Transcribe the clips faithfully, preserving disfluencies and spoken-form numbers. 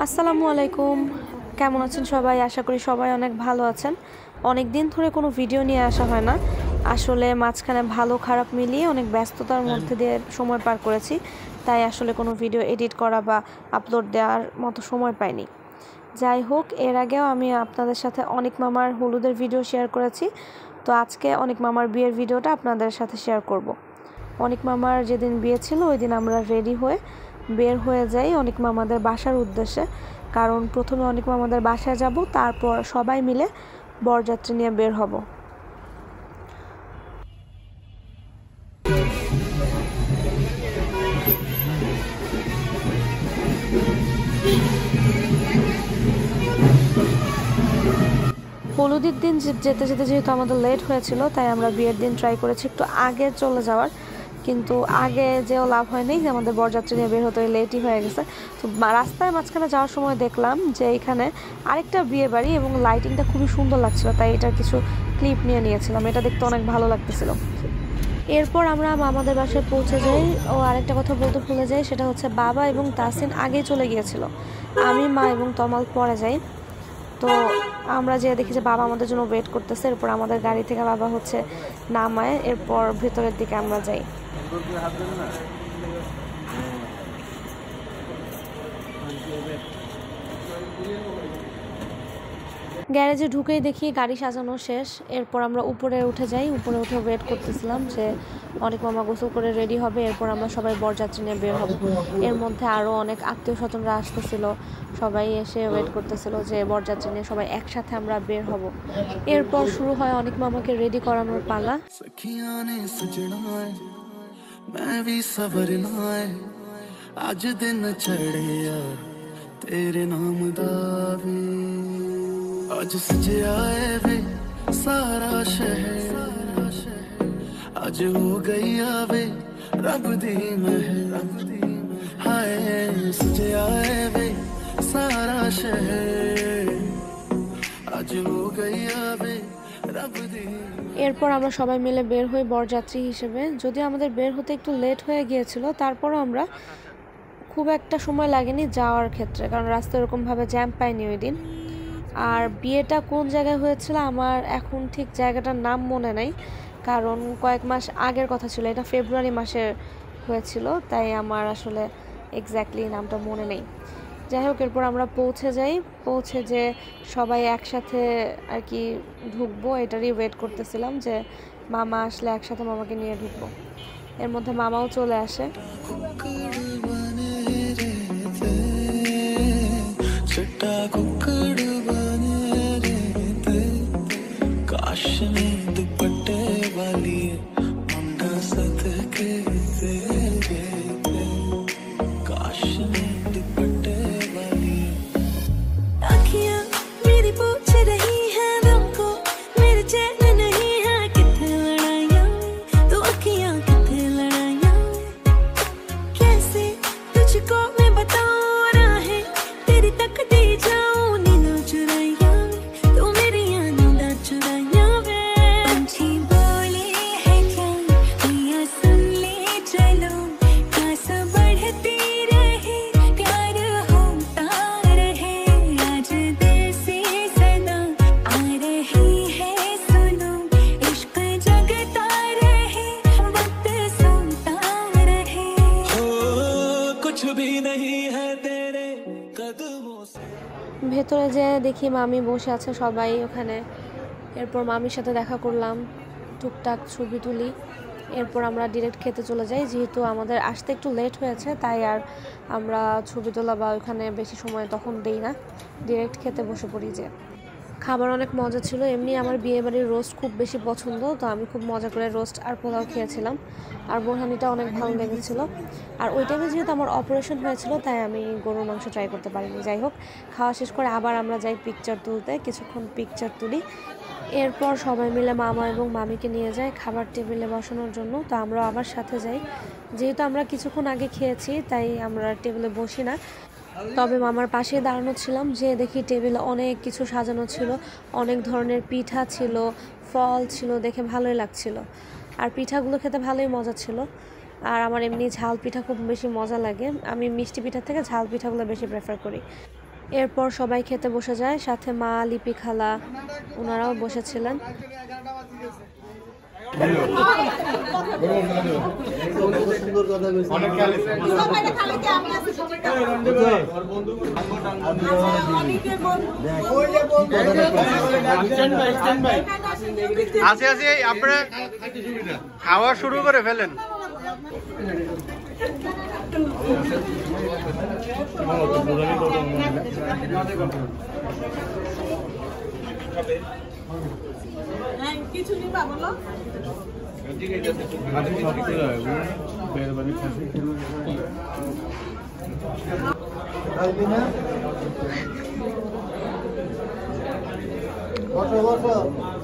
আসসালামু আলাইকুম। কেমন আছেন সবাই? আশা করি সবাই অনেক ভালো আছেন। অনেক দিন ধরে কোনো ভিডিও নিয়ে আসা হয় না। আসলে মাঝখানে ভালো খারাপ মিলিয়ে অনেক ব্যস্ততার মধ্যে দিয়ে সময় পার করেছি, তাই আসলে কোনো ভিডিও এডিট করা বা আপলোড দেওয়ার মতো সময় পাইনি। যাই হোক, এর আগেও আমি আপনাদের সাথে অনেক মামার হলুদের ভিডিও শেয়ার করেছি, তো আজকে অনেক মামার বিয়ের ভিডিওটা আপনাদের সাথে শেয়ার করব। অনেক মামার যেদিন বিয়ে ছিল ওই দিন আমরা রেডি হয়ে বের হয়ে যাই অনেক মামাদের বাসার উদ্দেশ্যে, কারণ প্রথমে অনেক মামাদের বাসায় যাব, তারপর সবাই মিলে বরযাত্রী নিয়ে বের হব। হলুদের দিন যেতে যেতে যেহেতু আমাদের লেট হয়েছিল, তাই আমরা বিয়ের দিন ট্রাই করেছি একটু আগে চলে যাওয়ার, কিন্তু আগে যেও লাভ হয়নি, যে আমাদের বরযাত্রী নিয়ে বের হতে লেটই হয়ে গেছে। তো রাস্তায় মাঝখানে যাওয়ার সময় দেখলাম যে এখানে আরেকটা বিয়ে বাড়ি এবং লাইটিংটা খুবই সুন্দর লাগছিল, তাই এটার কিছু ক্লিপ নিয়ে নিয়েছিলাম। এটা দেখতে অনেক ভালো লাগতেছিল। এরপর আমরা মামাদের বাসায় পৌঁছে যাই। ও আরেকটা কথা বলতে ভুলে যাই, সেটা হচ্ছে বাবা এবং তাসিন আগেই চলে গিয়েছিল, আমি, মা এবং তমাল পরে যাই। তো আমরা যে দেখি যে বাবা আমাদের জন্য ওয়েট করতেছে, এরপর আমাদের গাড়ি থেকে বাবা হচ্ছে নামায়, এরপর ভেতরের দিকে আমরা যাই। গ্যারেজে ঢুকেই দেখি গাড়ি সাজানো শেষ। এরপর আমরা উপরে উঠে যাই। উপরে উঠে ওয়েট করতেছিলাম যে অনেক মামা গোসল করে রেডি হবে, এরপর আমরা সবাই বরযাত্রী নিয়ে বের হব। এর মধ্যে আরও অনেক আত্মীয় স্বজনরা আসতেছিল, সবাই এসে ওয়েট করতেছিল যে বরযাত্রী নিয়ে সবাই একসাথে আমরা বের হব। এরপর শুরু হয় অনেক মামাকে রেডি করানোর পালা। आज दिन चढ़े यार तेरे नाम दा वे आज सजया है वे सारा शहर आज हो गई आवे रब दी महर हाय सजया है वे सारा शहर आज हो गई आवे रब दी। এরপর আমরা সবাই মিলে বের হই বরযাত্রী হিসেবে। যদিও আমাদের বের হতে একটু লেট হয়ে গিয়েছিল, তারপরও আমরা খুব একটা সময় লাগেনি যাওয়ার ক্ষেত্রে, কারণ রাস্তা এরকমভাবে জ্যাম পাইনি ওই দিন। আর বিয়েটা কোন জায়গায় হয়েছিল আমার এখন ঠিক জায়গাটার নাম মনে নাই, কারণ কয়েক মাস আগের কথা ছিল। এটা ফেব্রুয়ারি মাসে হয়েছিল, তাই আমার আসলে এক্স্যাক্টলি নামটা মনে নেই। যাই হোক, এরপর আমরা পৌঁছে যাই। পৌঁছে যে সবাই একসাথে আর কি ঢুকবো, এটারই ওয়েট করতেছিলাম যে মামা আসলে একসাথে মামাকে নিয়ে ঢুকবো। এর মধ্যে মামাও চলে আসে। ভেতরে যে দেখি মামি বসে আছে সবাই ওখানে। এরপর মামির সাথে দেখা করলাম, টুকটাক ছবি তুলি। এরপর আমরা ডিরেক্ট খেতে চলে যাই। যেহেতু আমাদের আসতে একটু লেট হয়েছে, তাই আর আমরা ছবি তোলা বা ওখানে বেশি সময় তখন দেই না, ডিরেক্ট খেতে বসে পড়ি। যে খাবার অনেক মজা ছিল। এমনি আমার বিয়েবাড়ির রোস্ট খুব বেশি পছন্দ, তো আমি খুব মজা করে রোস্ট আর পোলাও খেয়েছিলাম। আর বোরহানিটা অনেক ভালো লেগেছিল। আর ওই টাইমে যেহেতু আমার অপারেশন হয়েছিল, তাই আমি গরুর মাংস ট্রাই করতে পারিনি। যাই হোক, খাওয়া শেষ করে আবার আমরা যাই পিকচার তুলতে, কিছুক্ষণ পিকচার তুলি। এরপর সবাই মিলে মামা এবং মামিকে নিয়ে যায় খাবার টেবিলে বসানোর জন্য। তো আমরা আবার সাথে যাই। যেহেতু আমরা কিছুক্ষণ আগে খেয়েছি, তাই আমরা টেবিলে বসি না, তবে মামার পাশে দাঁড়ানো ছিলাম। যে দেখি টেবিলে অনেক কিছু সাজানো ছিল, অনেক ধরনের পিঠা ছিল, ফল ছিল, দেখে ভালোই লাগছিল। আর পিঠাগুলো খেতে ভালোই মজা ছিল। আর আমার এমনি ঝাল পিঠা খুব বেশি মজা লাগে। আমি মিষ্টি পিঠার থেকে ঝাল পিঠাগুলো বেশি প্রেফার করি। এরপর সবাই খেতে বসে যায়, সাথে মা, লিপি খালা ওনারাও বসেছিলেন। আসে আসে আপনারা খাওয়া শুরু করে ফেলেন। কিছু নিবা বলো। বসো বসো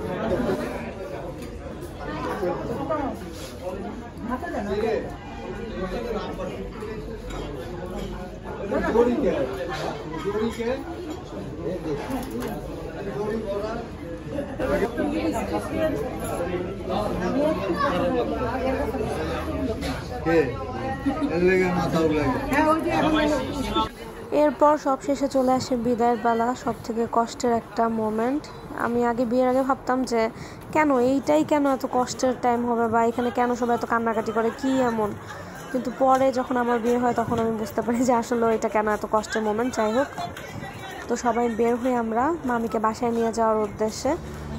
এরপর সব শেষে চলে আসে বিদায়ের বেলা, সব থেকে কষ্টের একটা মোমেন্ট। আমি আগে বিয়ের আগে ভাবতাম যে কেন এইটাই কেন এত কষ্টের টাইম হবে, বা এখানে কেন সবাই এত কান্নাকাটি করে, কি এমন। কিন্তু পরে যখন আমার বিয়ে হয় তখন আমি বুঝতে পারি যে আসলে এটা কেন এত কষ্টের মোমেন্ট। যাই হোক, তো সবাই বের হয়ে আমরা মামিকে বাসায় নিয়ে যাওয়ার উদ্দেশ্যে।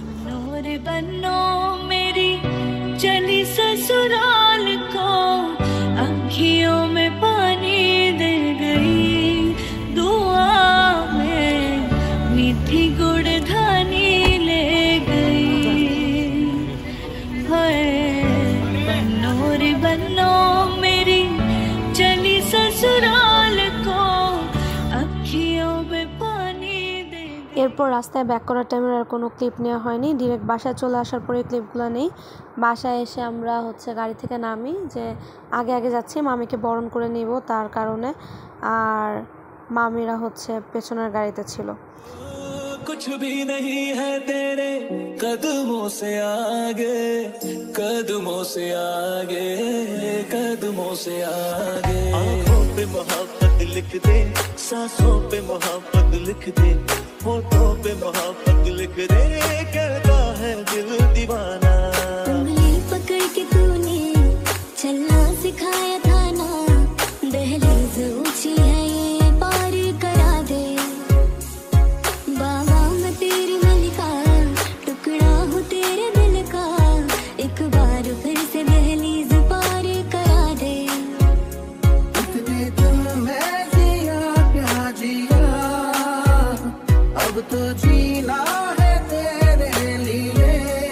चली ससुराल को आँखियों में पानी दे गई, दुआ में मीठी गुड़ धानी ले गई। हाय बन्नो रे बन्नो मेरी चली ससुराल को आँखियों में पानी दे। এরপর রাস্তায় ব্যাক করার টাইমের আর কোনো ক্লিপ নেওয়া হয়নি, ডিরেক্ট বাসায় চলে আসার পরে ক্লিপগুলো নেই। বাসায় এসে আমরা হচ্ছে গাড়ি থেকে নামি, যে আগে আগে যাচ্ছি মামিকে বরণ করে নিব তার কারণে, আর মামিরা হচ্ছে পেছনের গাড়িতে ছিল। कुछ भी नहीं है तेरे कदमों से आगे, कदमों से आगे, कदमों से आगे। आँखों पे मोहब्बत लिख दे, सांसों पे मोहब्बत लिख दे, होठों पे मोहब्बत लिख दे, कहता है दिल दीवाना। उंगली पकड़ के तूने चलना सिखाया था ना, दहलीज ऊंची है ये पार करा दे। बाबा मैं तेरी मलिका, टुकड़ा हूँ तेरे दिल का, एक बार फिर से दहलीज पार करा दे। इतने दिल में जिया क्या जिया, अब तो जीना है तेरे लिए।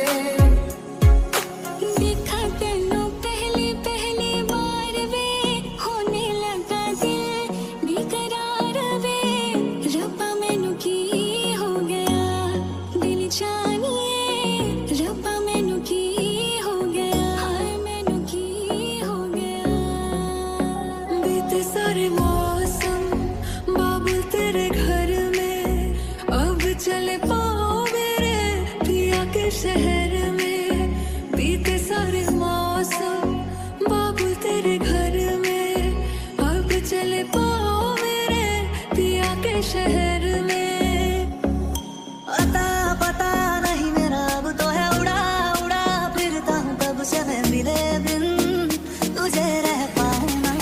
देखा तेनों पहली पहली बार वे, होने लगा दिल बेकरार वे। रब्बा मैनू की हो गया दिल जानिए, रब्बा मैनू की हो गया, हाय मैनू की हो गया। बीते सारे मौसम बाबुल तेरे घर में, अब चले पाओ मेरे पिया के शहर में। बीते सारे मौसम बाबुल तेरे घर में, अब चले पाओ मेरे पिया के शहर में। अता पता नहीं मेरा अब तो है उड़ा उड़ा फिरता हूँ कब से मैं मिले बिन तुझे रह पाऊँ ना।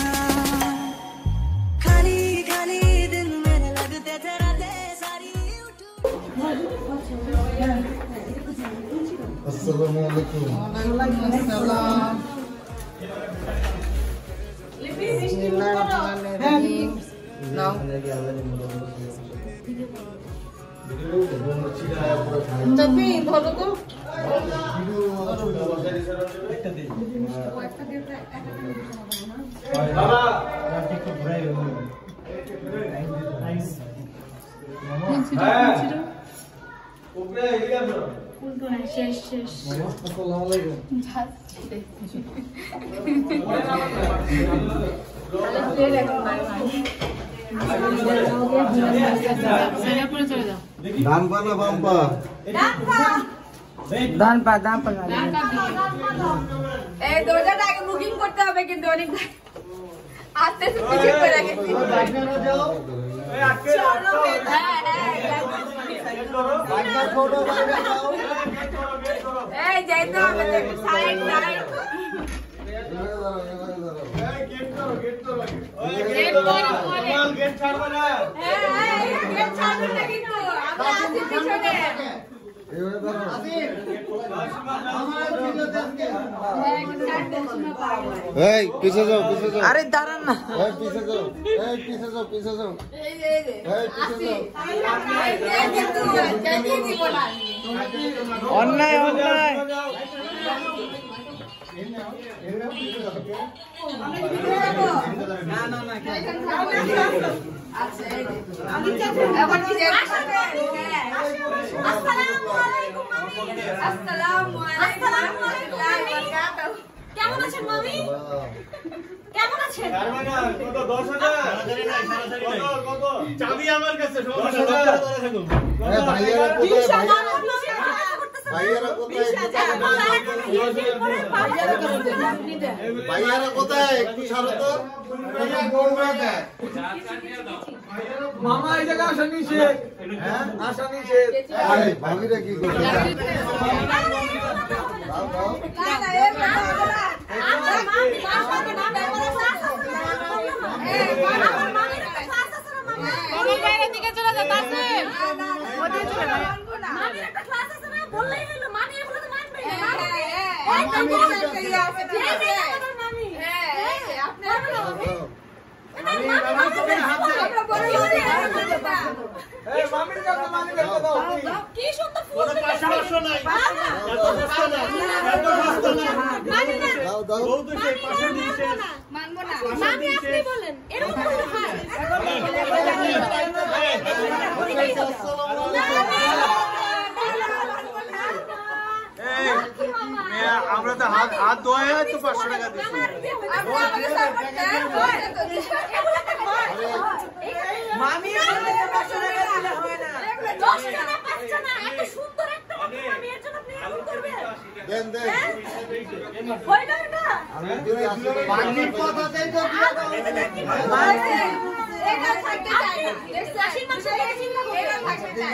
खाली खाली दिन मेरे लगते थे रातें सारी আসসালামু আলাইকুম। বলো তো শেষ শেষ আসসালামু আলাইকুম। ডান পা না বাম পা? ডান পা ডান পা এই দরজাটা আগে বুকিং করতে হবে, কিন্তু অনেক আস্তে আস্তে ঠিক করে রাখেছি। এই যাইতে হবে সাইড সাইড গেট করো গেট করো গেট করো মাল গেট ছাড়বে না হ্যাঁ গেট ছাড়বে না কিন্তু আমরা আছি পিছনে এই পিছে যাও পিছে যাও আরে দাঁড়ান না এই পিছে যাও এই পিছে যাও পিছে যাও এই যে এই যে এই পিছে যাও এই কিন্তু যাইতে দিব না অন্যায় অন্যায় না না না আচ্ছা এই যে আমি এখন কি আসসালামু আলাইকুম মামি আসসালামু আলাইকুম আসসালামু আলাইকুম কেমন আছেন মামি কেমন আছেন কত দশ হাজার কত কত চাবি আমার কাছে দশ হাজার এই ভাইয়ারা কোথায় ভাইয়ারা কোথায় ভাইয়ারা কোথায় একটু ছাড়ো তো মামা এই জায়গা আসা নিচে হ্যাঁ আসা নিচে আরে ভাবিরা কি করছে দাও দাও না না এর না আমরা মামি মামি নাম বলে ক্লাস আছে এই আমার মামির একটা ক্লাস আছে না মামি তোমার বাইরের দিকে চলে যাও কাছে ওদিকে চলে যাও মামির একটা ক্লাস আছে না বললেই হলো মামি এগুলো তো মানবে না এই তো বলে কি আছে ঠিক আছে মামি হ্যাঁ আপনি মামি আমরা বড় বড় এই মামির কাছে মামির কাছে দাও কি সুন্দর ফুল পাঁচশো নাই এত সস্তা না এত সস্তা না মানি না দাও দাও বউ তো সেই পাশে দিচ্ছে মানবো না মামি আপনি বলেন এরকম করলে হয় আমরা তো হাত হাত ধোয়া তো পাঁচশো টাকা দিচ্ছি মামি পাঁচশো টাকা দিলে হয় না দশ টাকা পাঁচ টাকা এত সুন্দর একটা মামি এর জন্য আপনি এমন করবেন দেন দেন হয় না এটা আমি যদি আসলে বাকির কথাতেই তো দিয়ে দাও এটা থাকতে চাই না দেখছি আশির মাংস থেকে চিন্তা করে এটা থাকতে চাই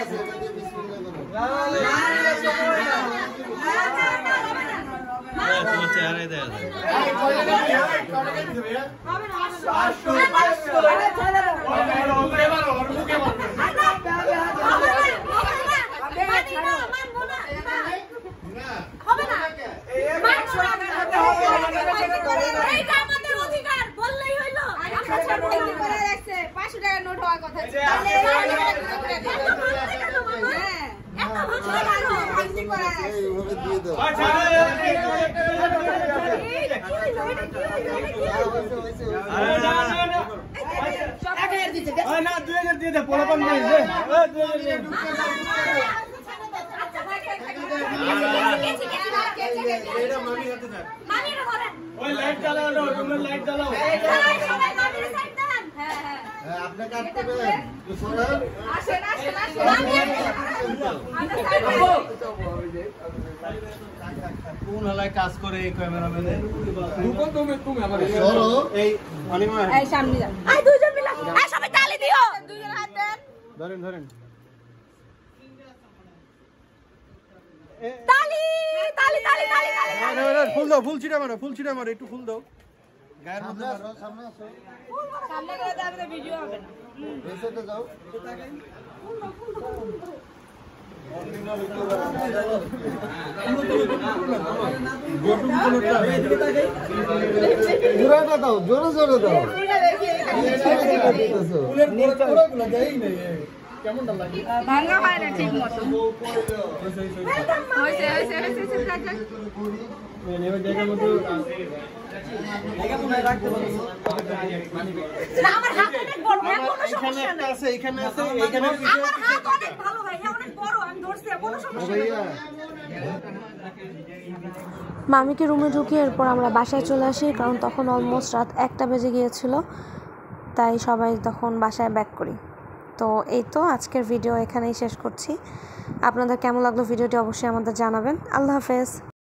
তোমার চেহারাই দেখা যায় পাঁচশো টাকা নোট হওয়ার কথা এইভাবে দিয়ে দাও না দুই হাজার দিয়ে দে পোলাপান দিয়ে দে দুই হাজার এটা মামি হাতে থাক ওই লাইট জ্বালাও না তোমরা লাইট জ্বালাও হ্যাঁ আপনি কাটতে পারেন সরান কোন হলায় কাজ করে এই ক্যামেরাম্যানে তুমি তুমি আমার সরো এই অনিমা এই সামনে যা আই দুইজন মিলে এই সবাই তালি দিও দুইজন হাত দেন ধরেন ধরেন তালি তালি তালি তালি তালি ফুল দাও ফুল ছিটা মারো ফুল ছিটা মারো একটু ফুল দাও গায়ের সামনে মধ্যে আসো সামনে আসো সামনে করে দাও ভিডিও হবে না এই সাইডে যাও জোরে দাও জোরে জোরে দাও ভাঙা হয় না ঠিক মতো হয়েছে হয়েছে হয়েছে আমার হাত অনেক বড় কোনো সমস্যা নেই আছে এখানে আছে এখানে আমার হাত অনেক ভালো ভাই অনেক বড় আমি ধরছি কোনো সমস্যা নেই মামিকে রুমে ঢুকিয়ে এরপর আমরা বাসায় চলে আসি, কারণ তখন অলমোস্ট রাত একটা বেজে গিয়েছিল, তাই সবাই তখন বাসায় ব্যাক করি। তো এই তো আজকের ভিডিও এখানেই শেষ করছি। আপনাদের কেমন লাগলো ভিডিওটি অবশ্যই আমাদের জানাবেন। আল্লাহ হাফেজ।